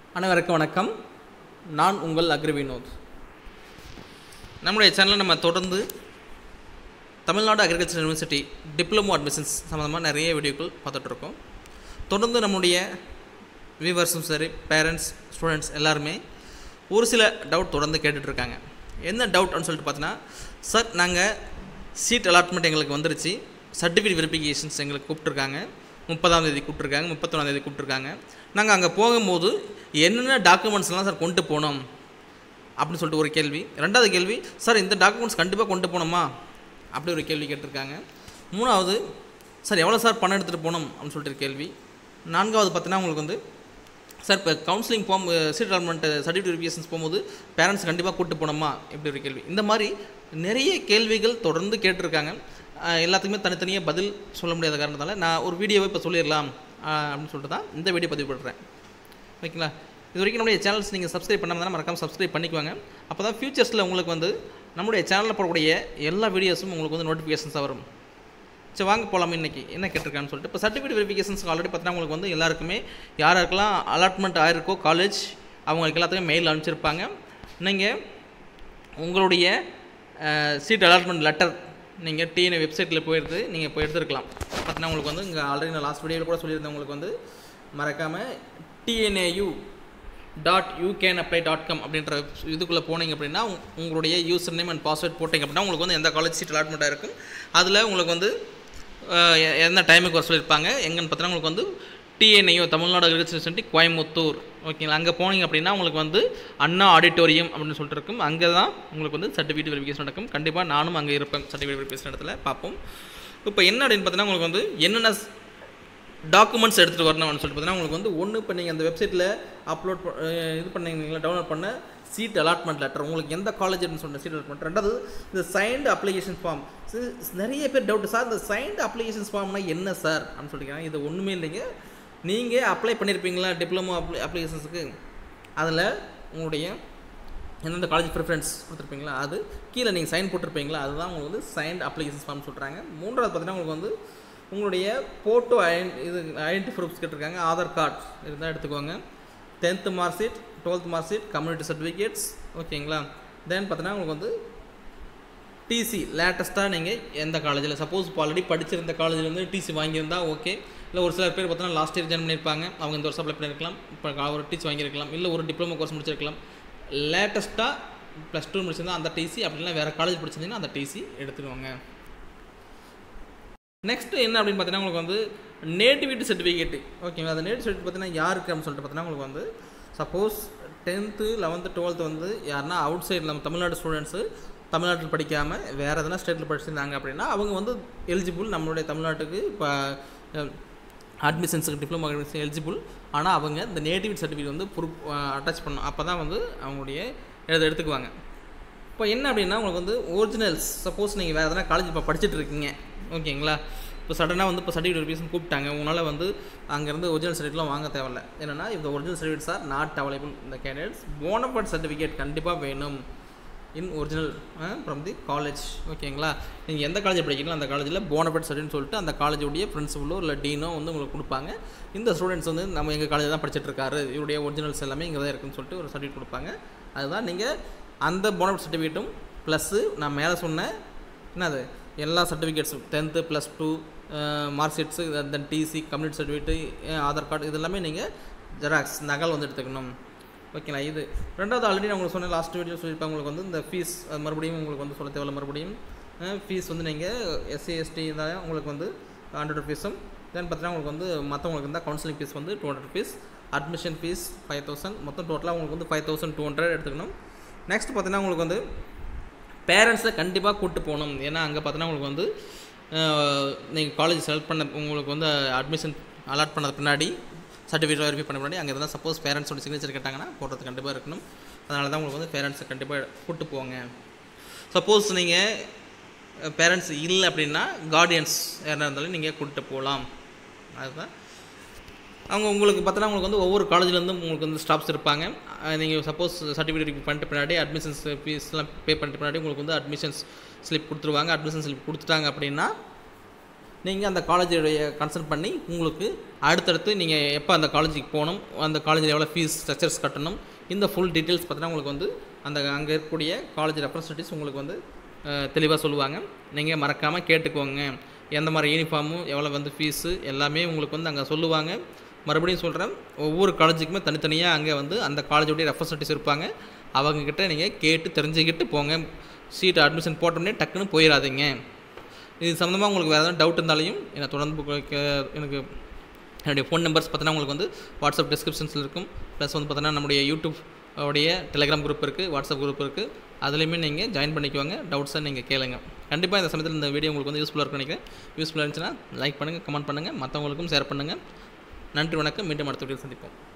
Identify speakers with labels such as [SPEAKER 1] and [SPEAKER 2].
[SPEAKER 1] அனைவருக்கும் வணக்கம். நான் உங்கள் அக்ரி வினோத். நம்முடைய சேனலில் நம்ம தொடர்ந்து Tamil Nadu agriculture university diploma admissions சம்மந்தமாக நிறைய வீடியோக்கள் பார்த்துட்ருக்கோம். தொடர்ந்து நம்முடைய வியூவர்ஸும் சரி, பேரண்ட்ஸ், ஸ்டூடெண்ட்ஸ் எல்லாருமே ஒரு சில டவுட் தொடர்ந்து கேட்டுட்ருக்காங்க. என்ன டவுட்னு சொல்லிட்டு பார்த்தீங்கன்னா, சார் நாங்கள் சீட் அலாட்மெண்ட் எங்களுக்கு வந்துருச்சு, சர்டிஃபிகேட் வெரிஃபிகேஷன்ஸ் எங்களுக்கு கூப்பிட்ருக்காங்க, 30ஆம் தேதி கூப்பிட்ருக்காங்க, 31ஆம் தேதி கூப்பிட்ருக்காங்க. நாங்கள் அங்கே போகும்போது என்னென்ன டாக்குமெண்ட்ஸ்லாம் சார் கொண்டு போனோம் அப்படின்னு சொல்லிட்டு ஒரு கேள்வி. ரெண்டாவது கேள்வி, சார் இந்த டாக்குமெண்ட்ஸ் கண்டிப்பாக கொண்டு போனோமா அப்படி ஒரு கேள்வி கேட்டிருக்காங்க. மூணாவது, சார் எவ்வளோ சார் பணம் எடுத்துகிட்டு போனோம் அப்படின்னு சொல்லிட்டு ஒரு கேள்வி. நான்காவது பார்த்தீங்கன்னா உங்களுக்கு வந்து, சார் இப்போ counselling seat allotment certificate verifications போகும்போது பேரண்ட்ஸ் கண்டிப்பாக கூப்பிட்டு போனோமா இப்படி ஒரு கேள்வி. இந்த மாதிரி நிறைய கேள்விகள் தொடர்ந்து கேட்டிருக்காங்க. எல்லாத்துக்குமே தனித்தனியாக பதில் சொல்ல முடியாத காரணத்தால் நான் ஒரு வீடியோவை இப்போ சொல்லிடலாம் அப்படின்னு சொல்லிட்டு தான் இந்த வீடியோ பதிவு பண்ணுறேன். ஓகேங்களா? இது வரைக்கும் நம்முடைய சேனல்ஸ் நீங்கள் சப்ஸ்கிரைப் பண்ணாமல் மறக்காமல் சப்ஸ்கிரைப் பண்ணிக்குவாங்க. அப்போ தான் ஃபியூச்சர்ஸில் உங்களுக்கு வந்து நம்முடைய சேனலில் போடக்கூடிய எல்லா வீடியோஸும் உங்களுக்கு வந்து நோட்டிஃபிகேஷன்ஸாக வரும். சரி, வாங்க போகலாமே. இன்றைக்கி என்ன கேட்டிருக்கான்னு சொல்லிட்டு, இப்போ சர்டிஃபிகேட் வெரிஃபிகேஷன்ஸ்க்கு ஆல்ரெடி பார்த்தீங்கன்னா உங்களுக்கு வந்து எல்லாருக்குமே யாருக்கெல்லாம் அலாட்மெண்ட் ஆகிருக்கோ காலேஜ், அவங்களுக்கு எல்லாத்துக்கும் மெயில் அனுப்பிச்சிருப்பாங்க. நீங்கள் உங்களுடைய சீட் அலாட்மெண்ட் லெட்டர் நீங்கள் டிஎன்ஏ வெப்சைட்டில் போயிடுது, நீங்கள் போய் எடுத்துருக்கலாம். பார்த்தீங்கன்னா உங்களுக்கு வந்து இங்கே ஆல்ரெடி நான் லாஸ்ட் வீடியோவில் கூட சொல்லியிருந்தேன். உங்களுக்கு வந்து மறக்காமல் TNAU.UCanApply.com அப்படின்ற இதுக்குள்ளே போனீங்க அப்படின்னா உங்களுடைய யூசர் நேம் அண்ட் பாஸ்வேர்ட் போட்டிங்க அப்படின்னா உங்களுக்கு வந்து எந்த காலேஜ் சீட் அலாட்மெண்ட்டாக இருக்கும், அதில் உங்களுக்கு வந்து எந்த டைமுக்கு வர சொல்லியிருப்பாங்க. எங்கன்னு பார்த்தீங்கன்னா உங்களுக்கு வந்து TNAU Tamil Nadu agriculture university Coimbatore. ஓகேங்களா? அங்கே போனீங்க அப்படின்னா உங்களுக்கு வந்து அண்ணா ஆடிட்டோரியம் அப்படின்னு சொல்லிட்டு இருக்கும். அங்கே தான் உங்களுக்கு வந்து சர்டிஃபிகேட் வெரிஃபிகேஷன் நடக்கும். கண்டிப்பாக நானும் அங்கே இருப்பேன் சர்டிஃபிகேட் வெரிஃபிகேஷன் இடத்துல பார்ப்போம். இப்போ என்ன அப்படின்னு பார்த்தீங்கன்னா உங்களுக்கு வந்து என்னென்ன டாக்குமெண்ட்ஸ் எடுத்துகிட்டு வரணும் அப்படின்னு சொல்லிட்டு பார்த்தீங்கன்னா உங்களுக்கு வந்து ஒன்று, இப்போ நீங்கள் அந்த வெப்சைட்டில் அப்லோட் இது பண்ணீங்களா, டவுன்லோட் பண்ண சீட் அலாட்மெண்ட் லெட்டர், உங்களுக்கு எந்த காலேஜ்னு சொன்ன சீட் அலாட்மெண்ட். ரெண்டாவது இந்த சைன்டு அப்ளிகேஷன் ஃபார்ம். நிறைய பேர் டவுட், சார் இந்த சைன்டு அப்ளிகேஷன்ஸ் ஃபார்ம்னா என்ன சார் அப்படின்னு சொல்லியிருக்காங்க. இது ஒன்றுமே இல்லைங்க. நீங்கள் அப்ளை பண்ணியிருப்பீங்களா டிப்ளமோ அப்ளிகேஷன்ஸுக்கு, அதில் உங்களுடைய எந்தெந்த காலேஜ் ப்ரிஃபரன்ஸ் கொடுத்துருப்பீங்களா, அது கீழே நீங்கள் சைன் போட்டிருப்பீங்களா, அதுதான் உங்களுக்கு வந்து சைன்டு அப்ளிகேஷன்ஸ் ஃபார்ம் சொல்கிறாங்க. மூன்றாவது பார்த்தீங்கன்னா உங்களுக்கு வந்து உங்களுடைய ஃபோட்டோ ஐடென்டி ப்ரூஃப்ஸ் கேட்டிருக்காங்க. ஆதார் கார்டு இருந்தால் எடுத்துக்கோங்க. 10th mark sheet, 12th mark sheet, community certificates. ஓகேங்களா? தென் பார்த்தீங்கன்னா உங்களுக்கு வந்து டிசி லேட்டஸ்ட்டாக நீங்கள் எந்த காலேஜில், சப்போஸ் இப்போ ஆல்ரெடி படிச்சிருந்த காலேஜில் வந்து டிசி வாங்கியிருந்தால் ஓகே. இல்லை ஒரு சில பேர் பார்த்தீங்கன்னா லாஸ்ட் இயர் ஜாயின் பண்ணியிருப்பாங்க, அவங்க இந்த வருஷம் அப்ளை பண்ணியிருக்கலாம், இப்போ ஒரு டிசி வாங்கியிருக்கலாம், இல்லை ஒரு டிப்ளமோ கோர்ஸ் முடிச்சிருக்கலாம். லேட்டஸ்ட்டாக +2 முடிச்சிருந்தால் அந்த டிசி, அப்படின்னா வேறு காலேஜ் படிச்சிருந்தீங்கன்னா அந்த டிசி எடுத்துக்கோங்க. நெக்ஸ்ட்டு என்ன அப்படின்னு பார்த்தீங்கன்னா உங்களுக்கு வந்து நேட்டிவிட்டி சர்டிஃபிகேட்டு. ஓகேங்களா? அந்த நேட்டிவ் சர்டிஃபிகேட் பார்த்தீங்கன்னா யாருக்கு அப்படின்னு சொல்லிட்டு பார்த்தீங்கன்னா உங்களுக்கு வந்து சப்போஸ் 10th 11th 12th வந்து யாருன்னா அவுட் சைடு நம்ம தமிழ்நாடு ஸ்டூடெண்ட்ஸு தமிழ்நாட்டில் படிக்காமல் வேறு எதனா ஸ்டேட்டில் படிச்சிருந்தாங்க அப்படின்னா அவங்க வந்து எலிஜிபிள் நம்மளுடைய தமிழ்நாட்டுக்கு இப்போ அட்மிஷன்ஸுக்கு டிப்ளமோ அட்மிஷன் எலிஜிபிள். ஆனால் அவங்க இந்த நேட்டிவிட்டி சர்டிஃபிகேட் வந்து ப்ரூஃப் அட்டாச் பண்ணணும். அப்போ தான் வந்து அவங்களுடைய எடுத்துக்குவாங்க. இப்போ என்ன அப்படின்னா உங்களுக்கு வந்து ஒரிஜினல்ஸ், சப்போஸ் நீங்கள் வேறு எதனா காலேஜ் இப்போ படிச்சுட்டு இருக்கீங்க, ஓகேங்களா? இப்போ சடனாக வந்து இப்போ சர்டிஃபிகேட் வெரிஃபிகேஷன் கூப்பிட்டாங்க, உங்களால் வந்து அங்கேருந்து ஒரிஜினல் சர்டிஃபிகேட்லாம் வாங்க தேவையில்லை. என்னென்னா இந்த original certificates are not available இந்த கேண்டிடேட்ஸ். போனஃபைட் சர்டிஃபிகேட் கண்டிப்பாக வேணும் in original from the college. ஓகேங்களா? நீங்கள் எந்த காலேஜ் படிக்கிறீங்களோ அந்த காலேஜில் போனஃபைட் சர்டிஃபிகேட்னு சொல்லிட்டு அந்த காலேஜுடைய பிரின்சிபலோ இல்லை டீனோ வந்து உங்களுக்கு கொடுப்பாங்க. இந்த ஸ்டூடெண்ட்ஸ் வந்து நம்ம எங்கள் காலேஜ் தான் படிச்சுட்டு இருக்காரு, இவருடைய ஒரிஜினல்ஸ் எல்லாமே இங்கே தான் இருக்குன்னு சொல்லிட்டு ஒரு சர்டிஃபிகேட் கொடுப்பாங்க. அதுதான் நீங்கள் அந்த போனஃபைட் சர்டிஃபிகேட்டும் ப்ளஸ்ஸு நான் மேலே சொன்னேன் என்னது எல்லா சர்டிஃபிகேட்ஸும் 10th +2 mark sheets, then TC, community certificate, Aadhaar card, இது எல்லாமே நீங்கள் ஜெராக்ஸ் நகல் வந்து எடுத்துக்கணும். ஓகேங்களா? இது ரெண்டாவது ஆல்ரெடி நான் உங்களுக்கு சொன்னேன், லாஸ்ட் வீடியோ சொல்லியிருப்பேன். உங்களுக்கு வந்து இந்த ஃபீஸ் மறுபடியும் உங்களுக்கு வந்து சொல்ல தேவையில்ல. மறுபடியும் ஃபீஸ் வந்து நீங்கள் SC ST இருந்தால் உங்களுக்கு வந்து 100 rupees-உம், தென் பார்த்தீங்கன்னா உங்களுக்கு வந்து மற்றவங்களுக்கு இருந்தால் கவுன்சிலிங் ஃபீஸ் வந்து 200 rupees, அட்மிஷன் ஃபீஸ் 5000, மொத்தம் டோட்டலாக உங்களுக்கு வந்து 5200 எடுத்துக்கணும். நெக்ஸ்ட் பார்த்தீங்கன்னா உங்களுக்கு வந்து பேரண்ட்ஸை கண்டிப்பாக கூப்பிட்டு போகணும். ஏன்னா அங்கே பார்த்தீங்கன்னா உங்களுக்கு வந்து நீங்கள் காலேஜ் செலக்ட் பண்ண உங்களுக்கு வந்து அட்மிஷன் அலாட் பண்ணது பின்னாடி சர்டிஃபிகேட் வெரிஃபை பண்ண முன்னாடி அங்கே இருந்தால் சப்போஸ் பேரண்ட்ஸோட சிக்னேச்சர் கேட்டாங்கன்னா போடுறது கண்டிப்பாக இருக்கணும். அதனால தான் உங்களுக்கு வந்து பேரண்ட்ஸை கண்டிப்பாக கூப்பிட்டு போங்க. சப்போஸ் நீங்கள் பேரண்ட்ஸ் இல்லை அப்படின்னா கார்டியன்ஸ் யாராக இருந்தாலும் நீங்கள் கூப்பிட்டு போகலாம். அதுதான் அவங்க உங்களுக்கு பார்த்தோன்னா உங்களுக்கு வந்து ஒவ்வொரு காலேஜ்லேருந்தும் உங்களுக்கு வந்து ஸ்டாஃப்ஸ் இருப்பாங்க. நீங்கள் சப்போஸ் சர்டிஃபிகேட் பண்ணிட்டு பின்னாடி அட்மிஷன்ஸ் ஃபீஸ்லாம் பே பண்ணிட்டு பின்னாடி உங்களுக்கு வந்து அட்மிஷன்ஸ் ஸ்லிப் கொடுத்துருவாங்க. அட்மிஷன் ஸ்லிப் கொடுத்துட்டாங்க அப்படின்னா நீங்கள் அந்த காலேஜுடைய கன்சல்ட் பண்ணி உங்களுக்கு அடுத்தடுத்து நீங்கள் எப்போ அந்த காலேஜுக்கு போகணும், அந்த காலேஜில் எவ்வளோ ஃபீஸ் ஸ்ட்ரக்சர்ஸ் கட்டணும், இந்த ஃபுல் டீட்டெயில்ஸ் பார்த்தீங்கன்னா உங்களுக்கு வந்து அந்த அங்கே இருக்கக்கூடிய காலேஜ் ரெப்ரசன்டேட்டிவ்ஸ் உங்களுக்கு வந்து தெளிவாக சொல்லுவாங்க. நீங்கள் மறக்காமல் கேட்டுக்கோங்க. எந்த மாதிரி யூனிஃபார்மு, எவ்வளோ வந்து ஃபீஸு எல்லாமே உங்களுக்கு வந்து அங்கே சொல்லுவாங்க. மறுபடியும் சொல்கிறேன், ஒவ்வொரு காலேஜுக்குமே தனித்தனியாக அங்கே வந்து அந்த காலேஜுடைய ரெப்ரசன்டேட்டிவ்ஸ் இருப்பாங்க. அவங்கக்கிட்ட நீங்கள் கேட்டு தெரிஞ்சுக்கிட்டு போங்க. சீட் அட்மிஷன் போட்டோன்னே டக்குன்னு போயிடாதீங்க. இது சம்மந்தமாக உங்களுக்கு வேறு எதாவது டவுட் இருந்தாலையும் என்னை தொடர்பு எனக்கு என்னுடைய ஃபோன் நம்பர்ஸ் பார்த்தீங்கன்னா உங்களுக்கு வந்து வாட்ஸ்அப் டிஸ்கிரிப்ஷன்ஸில் இருக்கும். ப்ளஸ் வந்து பார்த்தீங்கன்னா நம்முடைய யூடியூப் உடைய டெலிகிராம் குரூப் இருக்குது, வாட்ஸ்அப் குரூப் இருக்குது. அதுலேயுமே நீங்கள் ஜாயின் பண்ணிக்குவாங்க. டவுட்ஸை நீங்கள் கேளுங்க. கண்டிப்பாக இந்த சமயத்தில் இந்த வீடியோ உங்களுக்கு வந்து யூஸ்ஃபுல்லாக இருக்குன்னு நினைக்கிறேன். யூஸ்ஃபுல்லாக இருந்துச்சுன்னா லைக் பண்ணுங்கள், கமெண்ட் பண்ணுங்கள், மற்றவங்களுக்கும் ஷேர் பண்ணுங்கள். நன்றி, வணக்கம். மீண்டும் அடுத்த வீடியோ சந்திப்போம்.